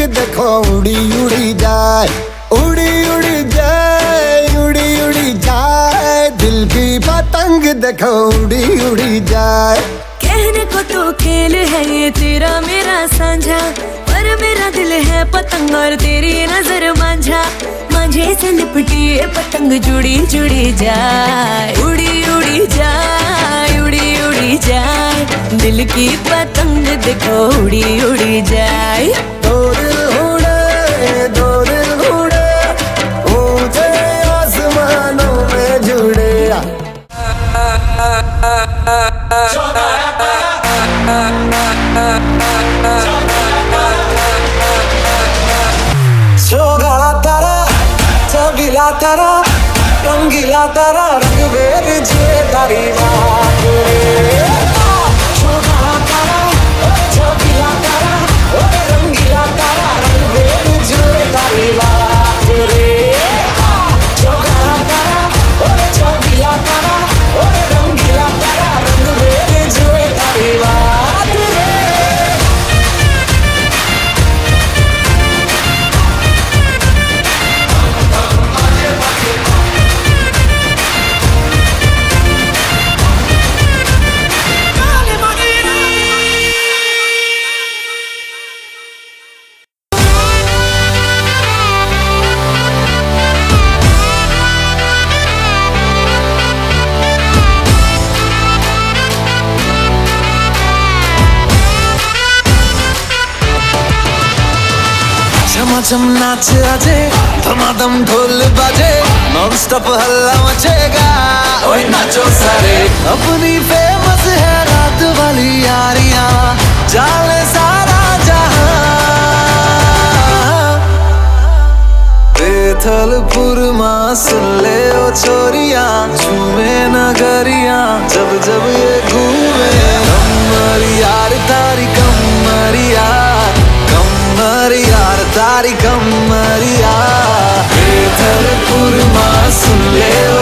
देखो उड़ी उड़ी जाए, उड़ी उड़ी जाए, उड़ी उड़ी जाए। दिल की पतंग देखो उड़ी उड़ी जाए। कहने को तो खेल है ये तेरा मेरा साझा, पर मेरा दिल है पतंग और तेरी नजर मांझा। मांझे से लिपटी ये पतंग जुड़ी जुड़ी जाए, उड़ी उड़ी जाए, उड़ी उड़ी जाए। दिल की पतंग देखो उड़ी उड़ी जाए। दो दिल उड़े, दो दिल उड़े, ऊंचे आसमानों में जुड़े। चौगाड़ा तारा, चौगीला तारा, रंगीला तारा, रंग बेर जे तारी बात रे। चौगाड़ा तारा, चौगीला तारा, रंगीला तारा, रंग बेर जे तारी बात रे। चौगाड़ा तारा, चौगीला तारा, रंगीला तारा, रंग बेर जे तारी बात रे। चम नाच आजे, धमाधम ढोल बाजे, नॉन स्टॉप हल्ला मचेगा। ओए नाचो सारे, अपनी फेमस है रात वाली यारियां, जाले सारा जहां। बेथलपुर मां सुन ले ओ छोरियां, झूमे नगरियां जब जब ये घूमे। कमर यार तारी कमरिया, कमर यार तारी कमरिया। बेथलपुर मां सुन ले